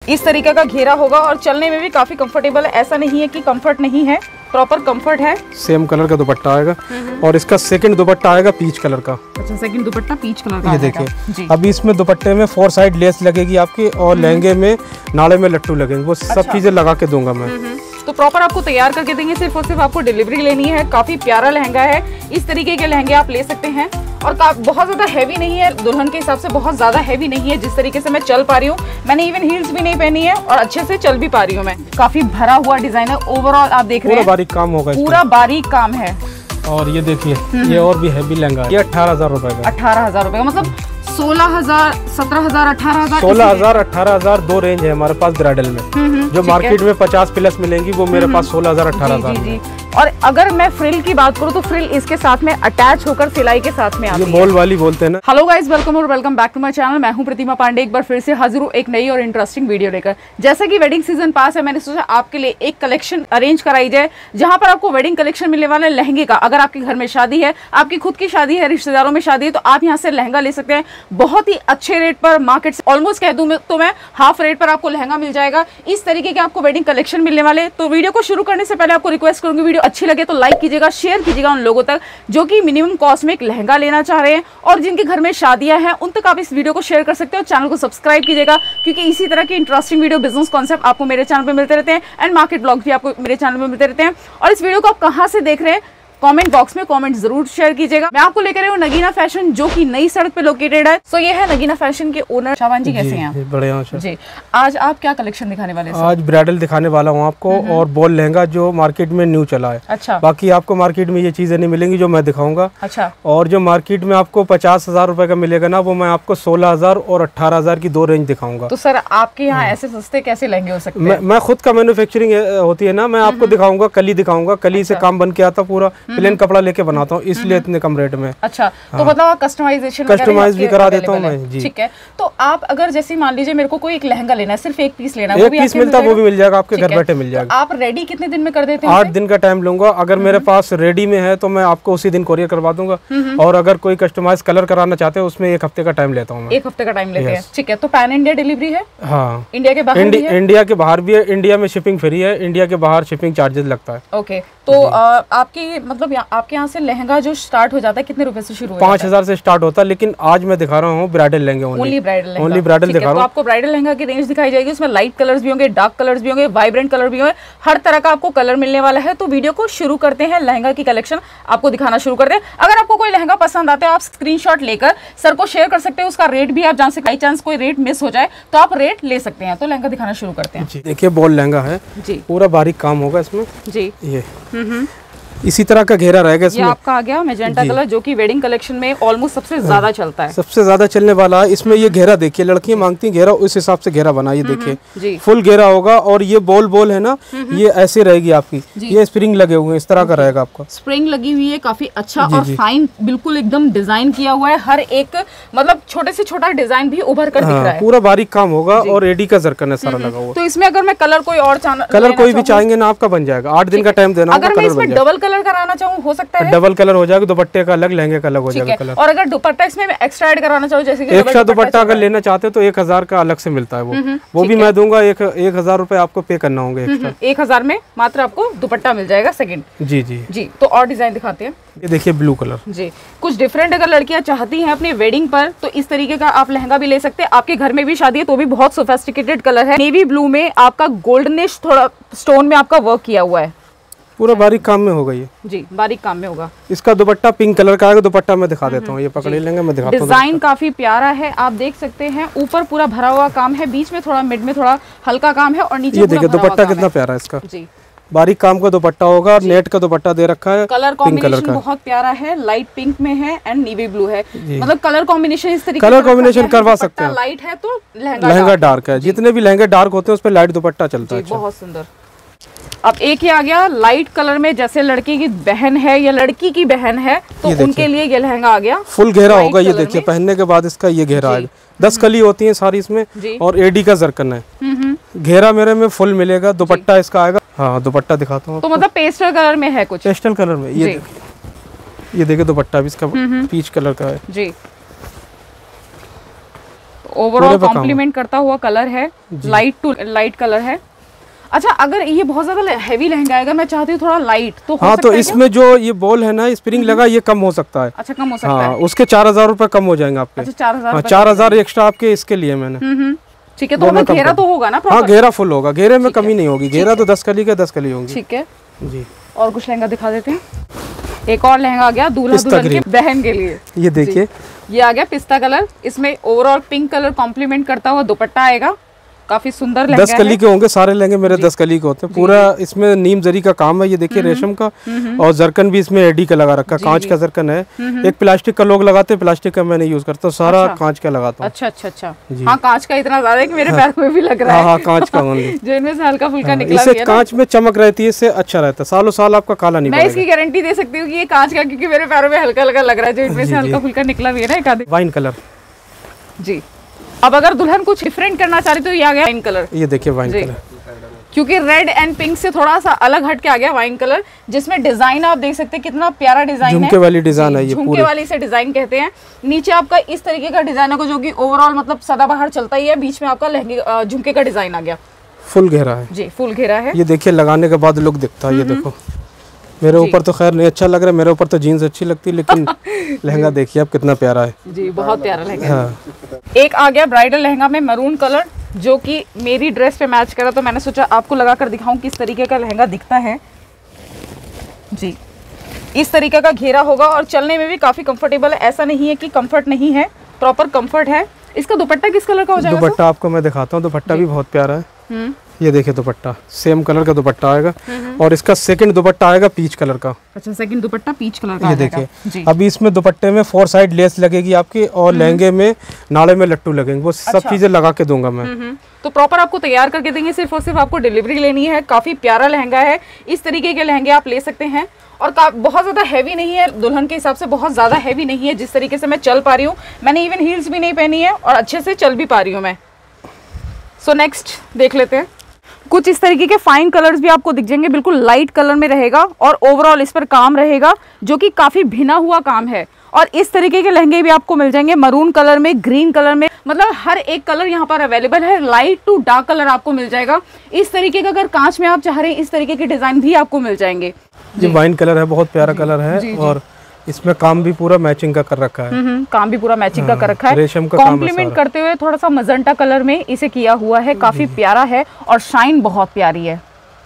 इस तरीके का घेरा होगा और चलने में भी काफी कंफर्टेबल है। ऐसा नहीं है कि कंफर्ट नहीं है, प्रॉपर कंफर्ट है। सेम कलर का दुपट्टा आएगा और इसका सेकंड दुपट्टा आएगा पीच कलर का। अच्छा, सेकंड दुपट्टा पीच कलर का। ये देखिए, अभी इसमें दुपट्टे में 4 साइड लेस लगेगी आपकी और लहंगे में नाड़े में लट्टू लगेंगे। वो सब चीजें लगा के दूंगा मैं। तो प्रॉपर आपको तैयार करके देंगे, सिर्फ और सिर्फ आपको डिलीवरी लेनी है। काफी प्यारा लहंगा है, इस तरीके के लहंगे आप ले सकते हैं और बहुत ज्यादा हैवी नहीं है, दुल्हन के हिसाब से बहुत ज्यादा हैवी नहीं है। जिस तरीके से मैं चल पा रही हूँ, मैंने इवन हील्स भी नहीं पहनी है और अच्छे से चल भी पा रही हूँ मैं। काफी भरा हुआ डिजाइन है, ओवरऑल आप देख रहे हैं पूरा बारीक काम होगा, पूरा बारीक काम है। और ये देखिए, ये और भी हैवी लहंगा है। ये 18,000 रुपए का। 18,000 रुपए का मतलब 16,000, 17,000, 18,000। 16,000, 18,000 दो रेंज है हमारे पास ब्राइडल में। जो मार्केट में 50 प्लस मिलेंगी वो मेरे पास 16,000, 18,000। और अगर मैं फ्रिल की बात करूँ तो फ्रिल इसके साथ में अटैच होकर सिलाई के साथ में आती है। बॉल वाली बोलते हैं ना। हेलो गाइस, वेलकम और welcome back to my channel. मैं हूं प्रतिमा पांडे, एक बार फिर से हाजिर हूं एक नई और इंटरेस्टिंग वीडियो लेकर। जैसे कि वेडिंग सीजन पास है, मैंने सोचा आपके लिए एक कलेक्शन अरेंज कराई जाए जहां पर आपको वेडिंग कलेक्शन मिलने वाला है लहंगे का। अगर आपके घर में शादी है, आपकी खुद की शादी है, रिश्तेदारों में शादी है, तो आप यहाँ से लहंगा ले सकते हैं बहुत ही अच्छे रेट पर। मार्केट से ऑलमोस्ट कह दूं तो मैं हाफ रेट पर आपको लहंगा मिल जाएगा। इस तरीके के आपको वेडिंग कलेक्शन मिलने वाले। तो वीडियो को शुरू करने से पहले आपको रिक्वेस्ट करूंगी, वीडियो अच्छी लगे तो लाइक कीजिएगा, शेयर कीजिएगा उन लोगों तक जो कि मिनिमम कॉस्ट में एक लहंगा लेना चाह रहे हैं और जिनके घर में शादियां हैं, उन तक आप इस वीडियो को शेयर कर सकते हो। चैनल को सब्सक्राइब कीजिएगा क्योंकि इसी तरह की इंटरेस्टिंग वीडियो, बिजनेस कॉन्सेप्ट आपको मेरे चैनल पे मिलते रहते हैं एंड मार्केट ब्लॉग भी आपको मेरे चैनल पे मिलते रहते हैं। और इस वीडियो को आप कहां से देख रहे हैं, कमेंट बॉक्स में कमेंट जरूर शेयर कीजिएगा। मैं आपको लेकर आई हूँ नगीना फैशन, जो कि नई सड़क पे लोकेटेड है। सो ये है नगीना फैशन के ओनर शाबान जी। कैसे हैं? बढ़िया जी। आज आप क्या कलेक्शन दिखाने वाले हैं? आज ब्राइडल दिखाने वाला हूँ आपको और बॉल लहंगा जो मार्केट में न्यू चला है। अच्छा। बाकी आपको मार्केट में ये चीजें नहीं मिलेंगी जो मैं दिखाऊंगा। अच्छा। और जो मार्केट में आपको 50,000 रुपए का मिलेगा ना, वो मैं आपको 16,000 और 18,000 की दो रेंज दिखाऊंगा। तो सर आपके यहाँ ऐसे सस्ते कैसे लहंगे हो सकते हैं? मैं खुद का मैन्युफैक्चरिंग होती है ना, मैं आपको दिखाऊंगा, कली दिखाऊंगा। कली से काम बन के आता, पूरा प्लेन कपड़ा लेके बनाता हूँ, इसलिए इतने कम रेट में। अच्छा। तो मतलब कस्टमाइज भी करा देता हूँ मैं जी। ठीक है। तो आप अगर जैसे मान लीजिए मेरे को कोई एक लहंगा लेना है, सिर्फ एक पीस लेना है, एक पीस मिलता है, वो भी मिल जाएगा आपके घर बैठे मिल जाएगा। आप रेडी कितने दिन में कर देते हैं? 8 दिन का टाइम लूंगा। अगर मेरे पास रेडी में है तो मैं आपको उसी दिन कोरियर करवा दूंगा। और अगर कोई कस्टमाइज कलर कराना चाहते हैं, उसमें 1 हफ्ते का टाइम लेता हूँ। 1 हफ्ते का टाइम लेते हैं। ठीक है। तो पैन इंडिया डिलीवरी है? हाँ। इंडिया के बाहर भी है? इंडिया के बाहर भी है। इंडिया में शिपिंग फ्री है, इंडिया के बाहर शिपिंग चार्जेस लगता है। ओके। तो आपकी मतलब आपके यहाँ से लहंगा जो स्टार्ट हो जाता है कितने रुपए से शुरू होता है? 5,000 से स्टार्ट होता है, लेकिन आज मैं दिखा रहा हूँ ब्राइडल लहंगे। ओनली ब्राइडल दिखा रहा हूँ। तो आपको ब्राइडल लहंगा की रेंज दिखाई जाएगी। उसमें लाइट कलर्स भी होंगे, डार्क कलर्स भी होंगे, वाइब्रेंट कलर भी होंगे, हर तरह का आपको कलर मिलने वाला है। तो वीडियो को शुरू करते हैं, लहंगा की कलेक्शन आपको दिखाना शुरू करते हैं। अगर आपको कोई लहंगा पसंद आता है, आप स्क्रीनशॉट लेकर सर को शेयर कर सकते हैं। उसका रेट भी आप जान सकते हैं, बाई चांस कोई रेट मिस हो जाए तो आप रेट ले सकते हैं। तो लहंगा दिखाना शुरू करते हैं। देखिए, बॉल लहंगा है जी, पूरा बारीक काम होगा इसमें जी। ये इसी तरह का घेरा रहेगा इसमें। ये आपका आ गया मैजेंटा कलर, जो कि वेडिंग कलेक्शन में ऑलमोस्ट सबसे ज्यादा चलता है, सबसे ज्यादा चलने वाला है। इसमें ये घेरा देखिए, लड़कियां मांगती हैं घेरा, उस हिसाब से घेरा बना। ये देखिए फुल घेरा होगा और ये बॉल है ना, ये ऐसे रहेगी आपकी। ये स्प्रिंग लगे हुए हैं, इस तरह का रहेगा आपका। स्प्रिंग लगी हुई है, काफी अच्छा और फाइन, बिल्कुल एकदम डिजाइन किया हुआ है। हर एक मतलब छोटे से छोटा डिजाइन भी उभर कर दिख रहा है। पूरा बारीक काम होगा और एडी का जरकन है सारा लगा हुआ। तो इसमें अगर मैं कलर कोई और कलर कोई भी चाहेंगे ना, आपका बन जाएगा। 8 दिन का टाइम देना। अगर मैं इसमें डबल कलर कराना चाहूँ हो सकता है? डबल कलर हो जाएगा, दुपट्टे का अलग, लहंगे का अलग हो जाएगा कलर। और अगर दुपट्टा इसमें एक्स्ट्रा ऐड कराना चाहूँ, जैसे कि एक्स्ट्रा दुपट्टा अगर लेना चाहते हो तो 1,000 का अलग से मिलता है। वो भी मैं दूंगा। 1,000 रुपए आपको पे करना होंगे एक्स्ट्रा। 1,000 में मात्र आपको दुपट्टा मिल जाएगा सेकंड। जी जी जी। तो और डिजाइन दिखाते हैं। ये देखिए ब्लू कलर जी, कुछ डिफरेंट अगर लड़कियां चाहती हैं अपने वेडिंग पर तो इस तरीके का आप लहंगा भी ले सकते हैं। आपके घर में भी शादी है तो भी बहुत सोफिस्टिकेटेड कलर है। नेवी ब्लू में आपका गोल्डनिश थोड़ा स्टोन में आपका वर्क किया हुआ है, पूरा बारीक काम में होगा ये जी, बारीक काम में होगा। इसका दुपट्टा पिंक कलर का आएगा। दुपट्टा मैं दिखा देता हूँ, ये पकड़ लेंगे, मैं दिखाता हूँ। डिजाइन काफी प्यारा है, आप देख सकते हैं। ऊपर पूरा भरा हुआ काम है, बीच में थोड़ा, मिड में थोड़ा हल्का काम है और नीचे ये देखिए दुपट्टा कितना प्यारा है इसका जी। बारीक काम का दुपट्टा होगा और नेट का दुपट्टा दे रखा है। कलर कॉम्बिनेशन बहुत प्यारा है, लाइट पिंक में है एंड नेवी ब्लू है। मतलब कलर कॉम्बिनेशन इस तरीके कलर कॉम्बिनेशन करवा सकते हैं। लाइट है तो लहंगा डार्क है। जितने भी लहंगे डार्क होते हैं उस पर लाइट दुपट्टा चलता है। बहुत सुंदर। अब एक ही आ गया लाइट कलर में, जैसे लड़की की बहन है या लड़की की बहन है तो उनके लिए ये लहंगा आ गया। फुल घेरा होगा। ये देखिए पहनने के बाद इसका ये घेरा आएगा। 10 कली होती है सारी इसमें और एडी का जरकन है। घेरा मेरे में फुल मिलेगा। दुपट्टा इसका आएगा। हाँ दुपट्टा दिखाता हूँ। तो मतलब पेस्टल कलर में है कुछ, पेस्टल कलर में। ये देखिए दुपट्टा भी इसका पीच कलर का है जी। ओवरऑल कॉम्प्लीमेंट करता हुआ कलर है, लाइट टू लाइट कलर है। अच्छा, अगर ये बहुत ज्यादा हैवी लहंगा आएगा, मैं चाहती हूँ थोड़ा लाइट, तो हो सकता तो है इसमें जो ये बॉल है ना स्प्रिंग लगा, ये कम हो सकता है। अच्छा, कम हो सकता है। उसके 4000 रुपए कम हो जाएंगे आपके। अच्छा, 4000 4000 एक्स्ट्रा आपके इसके लिए मैंने। ठीक है, तो घेरा तो होगा ना? हाँ, घेरा फुल होगा, घेरे में कमी नहीं होगी। घेरा तो 10 कली का 10 कली होगी। ठीक है जी। और कुछ लहंगा दिखा देते हैं। एक और लहंगा आ गया दूल्हा दुल्हन की बहन के लिए। ये देखिए, ये आ गया पिस्ता कलर, इसमें ओवरऑल पिंक कलर कॉम्प्लीमेंट करता हुआ दुपट्टा आएगा, काफी सुंदर लहंगा 10 कली के होंगे सारे लहंगे मेरे। 10 कली के होते हैं। पूरा इसमें नीम जरी का काम है, ये देखिए रेशम का, और जरकन भी इसमें एडी का लगा रखा है, कांच का जरकन है। एक प्लास्टिक का लोग लगाते हैं, प्लास्टिक का मैं नहीं यूज करता, सारा कांच का लगाता हूँ। अच्छा। हाँ, कांच का इतना ज्यादा है कि मेरे पैर में भी लग रहा है। हाँ, कांच का ओनली। जो इनमें से हल्का फुल्का निकला इससे कांच में चमक रहती है, इससे अच्छा रहता है, सालों साल आपका काला नहीं पड़ेगा। मैं इसकी गारंटी दे सकती हूँ कि ये कांच का, क्योंकि मेरे पैरों में हल्का हल्का लग रहा है, जो इनमें से हल्का फुल्का निकला भी है ना। एक आधे वाइन कलर जी। अब अगर दुल्हन कुछ डिफरेंट करना चाह रही तो ये आ गया वाइन कलर। ये देखिए वाइन कलर, क्योंकि रेड एंड पिंक से थोड़ा सा अलग हट के आ गया वाइन कलर, जिसमें डिजाइन आप देख सकते हैं कितना प्यारा डिजाइन है। झुमके वाली डिजाइन है ये, झुमके वाली से डिजाइन कहते हैं। नीचे आपका इस तरीके का डिजाइन है, जो कि ओवरऑल मतलब सदाबहार चलता ही है। बीच में आपका लहंगे झुमके का डिजाइन आ गया, फुल घेरा है जी, फुल घेरा है। ये देखिए लगाने के बाद लुक दिखता है। ये देखो, मेरे ऊपर तो खैर नहीं अच्छा लग रहा है, मेरे ऊपर तो जीन्स अच्छी लगती है, लेकिन लहंगा देखिए आप कितना प्यारा है जी, बहुत प्यारा लहंगा। हाँ। एक आ गया ब्राइडल लहंगा में मरून कलर, जो कि मेरी ड्रेस पे मैच करा, तो मैंने सोचा आपको लगा कर दिखाऊं किस तरीके का लहंगा दिखता है जी। इस तरीके का घेरा होगा और चलने में भी काफी कंफर्टेबल है, ऐसा नहीं है कि कंफर्ट नहीं है, प्रॉपर कंफर्ट है। इसका दुपट्टा किस कलर का हो जाएगा? दुपट्टा आपको मैं दिखाता हूँ, दुपट्टा भी बहुत प्यारा है। ये देखिए दुपट्टा सेम कलर का दुपट्टा आएगा, और इसका सेकंड दुपट्टा आएगा पीच कलर का। अच्छा, सेकंड दुपट्टा पीच कलर का। ये देखिए, अभी इसमें दुपट्टे में 4 साइड लेस लगेगी आपकी, और लहंगे में नाड़े में लट्टू लगेंगे, वो सब चीजें लगा के दूंगा मैं। तो प्रॉपर आपको तैयार करके देंगे, सिर्फ और सिर्फ आपको डिलीवरी लेनी है। काफी प्यारा लहंगा है, इस तरीके के लहंगे आप ले सकते हैं, और बहुत ज्यादा हैवी नहीं है, दुल्हन के हिसाब से बहुत ज्यादा हैवी नहीं है। जिस तरीके से मैं चल पा रही हूँ, मैंने इवन हील्स भी नहीं पहनी है और अच्छे से चल भी पा रही हूँ मैं। सो नेक्स्ट देख लेते हैं। कुछ इस तरीके के फाइन कलर्स भी आपको दिख जाएंगे, बिल्कुल लाइट कलर में रहेगा, और ओवरऑल इस पर काम रहेगा, जो कि काफी भिना हुआ काम है। और इस तरीके के लहंगे भी आपको मिल जाएंगे मरून कलर में, ग्रीन कलर में, मतलब हर एक कलर यहाँ पर अवेलेबल है। लाइट टू डार्क कलर आपको मिल जाएगा। इस तरीके का अगर कांच में आप चाह रहे हैं, इस तरीके के डिजाइन भी आपको मिल जाएंगे। ये वाइन कलर है, बहुत प्यारा कलर है, और इसमें काम भी पूरा मैचिंग का कर रखा है। काम भी पूरा मैचिंग का कर रखा है, रेशम का कॉम्प्लीमेंट करते हुए थोड़ा सा मजेंटा कलर में इसे किया हुआ है, काफी प्यारा है, और शाइन बहुत प्यारी है।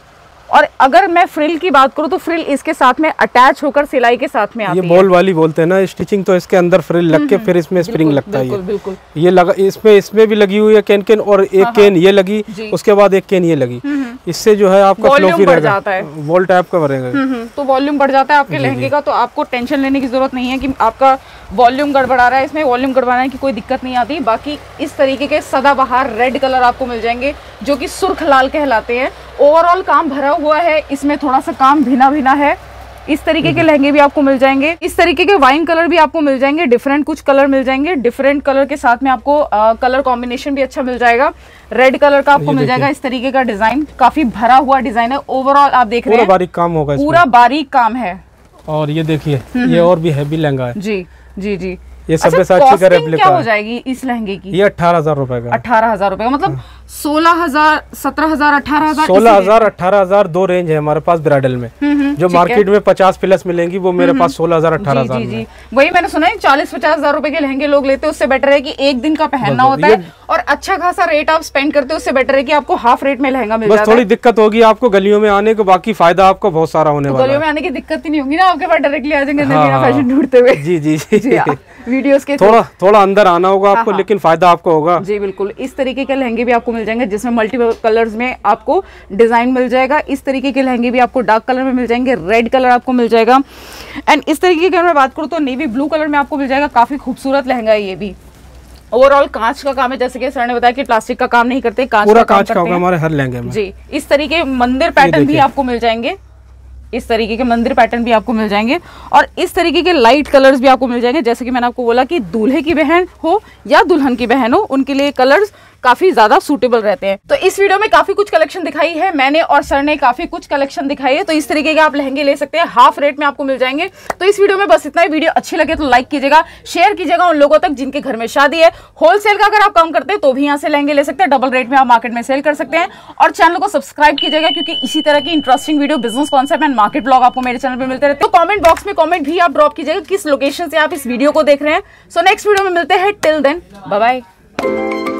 और अगर मैं फ्रिल की बात करूं तो फ्रिल इसके साथ में अटैच होकर सिलाई के साथ में आती है। ये बॉल वाली बोलते हैं ना स्टिचिंग, तो इसके अंदर फ्रिल लग के फिर इसमें स्प्रिंग लगता है। बिल्कुल ये लगा, इसमें भी लगी हुई है केन, और एक केन ये लगी, उसके बाद एक केन ये लगी। इससे जो है आपका फ्लो भी रहेगा, वॉल टाइप का बनेगा, तो वॉल्यूम बढ़ जाता है आपके लहंगे का। तो आपको टेंशन लेने की जरूरत नहीं है कि आपका वॉल्यूम गड़बड़ा रहा है। इसमें वॉल्यूम गड़बड़ाने की कोई दिक्कत नहीं आती। बाकी इस तरीके के सदाबहार रेड कलर आपको मिल जाएंगे, जो कि सुर्ख लाल कहलाते हैं। ओवरऑल काम भरा हुआ है, इसमें थोड़ा सा काम भिना भिना है। इस तरीके के लहंगे भी आपको मिल जाएंगे। इस तरीके के वाइन कलर भी आपको मिल जाएंगे, डिफरेंट कुछ कलर मिल जाएंगे। डिफरेंट कलर के साथ में आपको कलर कॉम्बिनेशन भी अच्छा मिल जाएगा। रेड कलर का आपको मिल जाएगा। इस तरीके का डिजाइन काफी भरा हुआ डिजाइन है। ओवरऑल आप देख रहे हैं बारीक काम होगा, पूरा बारीक काम है। और ये देखिए, ये और भी हैवी लहंगा है। जी जी जी। ये सब्यसाची का रेप्लिका क्या हो जाएगी इस लहंगे की? ये 18,000 रुपए का। 18,000 रुपए का, मतलब 16,000, 17,000, 18,000। 16,000, 18,000 दो रेंज है हमारे पास ब्राइडल में। जो मार्केट में 50 प्लस मिलेंगी, वो मेरे पास 16,000, 18,000 में। वही मैंने सुना है 40-50 हजार रुपए के लहंगे लोग लेते हैं। उससे बेटर है कि एक दिन का पहनना होता है और अच्छा खासा रेट आप स्पेंड करते हो। उससे बेटर है कि आपको हाफ रेट में लहंगा मिल जाता है। बस थोड़ी दिक्कत होगी आपको गलियों में आने को, बाकी फायदा आपको बहुत सारा होने वाला है। गलियों में आने की दिक्कत ही नहीं होगी ना, आपके पास डायरेक्टली आ जाएंगे नवीना फैशन ढूंढते हुए। जी जी जी। वीडियोस के थोड़ा अंदर आना होगा आपको, लेकिन फायदा आपको होगा। जी बिल्कुल। इस तरीके के लहंगे भी आपको मिल जाएंगे, जिसमें मल्टीपल कलर्स में आपको डिजाइन मिल जाएगा। इस तरीके के लहंगे भी आपको डार्क कलर में मिल जाएंगे, रेड कलर आपको मिल जाएगा। एंड इस तरीके की अगर मैं बात करूँ तो नेवी ब्लू कलर में आपको मिल जाएगा। काफी खूबसूरत लहंगा है ये भी। ओवरऑल कांच का काम है, जैसे कि सर ने बताया कि प्लास्टिक का काम नहीं करते, पूरा कांच का होगा हमारे हर लहंगे में। जी। इस तरीके मंदिर पैटर्न भी आपको मिल जाएंगे। इस तरीके के मंदिर पैटर्न भी आपको मिल जाएंगे, और इस तरीके के लाइट कलर्स भी आपको मिल जाएंगे। जैसे कि मैंने आपको बोला कि दूल्हे की बहन हो या दुल्हन की बहन हो, उनके लिए कलर्स काफी ज्यादा सूटेबल रहते हैं। तो इस वीडियो में काफी कुछ कलेक्शन दिखाई है मैंने और सर ने, काफी कुछ कलेक्शन दिखाई है। तो इस तरीके के आप लहंगे ले सकते हैं, हाफ रेट में आपको मिल जाएंगे। तो इस वीडियो में बस इतना ही। वीडियो अच्छी लगे तो लाइक कीजिएगा, शेयर कीजिएगा उन लोगों तक जिनके घर में शादी है। होलसेल का अगर आप काम करते हैं तो भी यहाँ से लहंगे ले सकते हैं, डबल रेट में आप मार्केट में सेल कर सकते हैं। और चैनल को सब्सक्राइब कीजिएगा क्योंकि इसी तरह की interesting video, business concept and market blog आपको मेरे चैनल पे मिलते रहते हैं। तो कमेंट बॉक्स में कमेंट भी आप ड्रॉप कीजिएगा किस लोकेशन से आप इस वीडियो को देख रहे हैं। सो नेक्स्ट वीडियो में मिलते हैं, टिल देन बाय बाय।